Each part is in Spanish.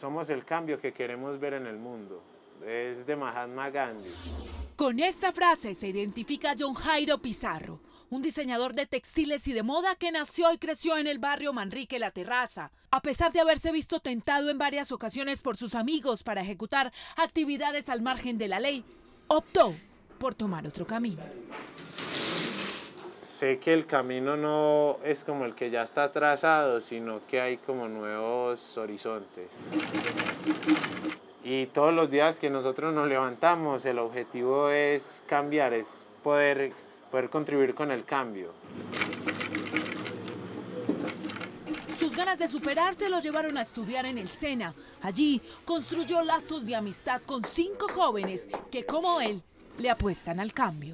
somos el cambio que queremos ver en el mundo. Es de Mahatma Gandhi. Con esta frase se identifica John Jairo Pizarro, un diseñador de textiles y de moda que nació y creció en el barrio Manrique La Terraza. A pesar de haberse visto tentado en varias ocasiones por sus amigos para ejecutar actividades al margen de la ley, optó por tomar otro camino. Sé que el camino no es como el que ya está trazado, sino que hay como nuevos horizontes. Y todos los días que nosotros nos levantamos, el objetivo es cambiar, es poder contribuir con el cambio. Sus ganas de superarse lo llevaron a estudiar en el SENA. Allí construyó lazos de amistad con 5 jóvenes que, como él, le apuestan al cambio.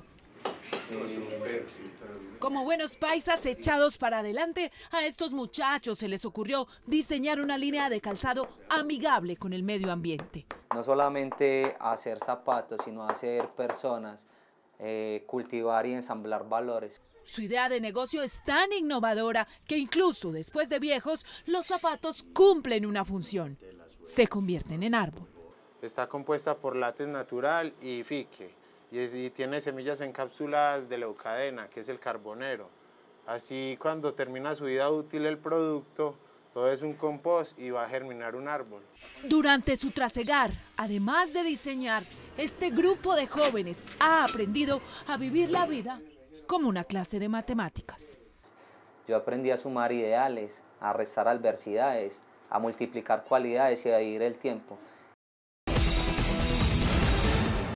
Como buenos paisas echados para adelante, a estos muchachos se les ocurrió diseñar una línea de calzado amigable con el medio ambiente. No solamente hacer zapatos, sino hacer personas, cultivar y ensamblar valores. Su idea de negocio es tan innovadora que incluso después de viejos, los zapatos cumplen una función. Se convierten en árbol. Está compuesta por látex natural y fique. Y tiene semillas encapsuladas de leucadena, que es el carbonero. Así, cuando termina su vida útil el producto, todo es un compost y va a germinar un árbol. Durante su trasegar, además de diseñar, este grupo de jóvenes ha aprendido a vivir la vida como una clase de matemáticas. Yo aprendí a sumar ideales, a restar adversidades, a multiplicar cualidades y a dividir el tiempo.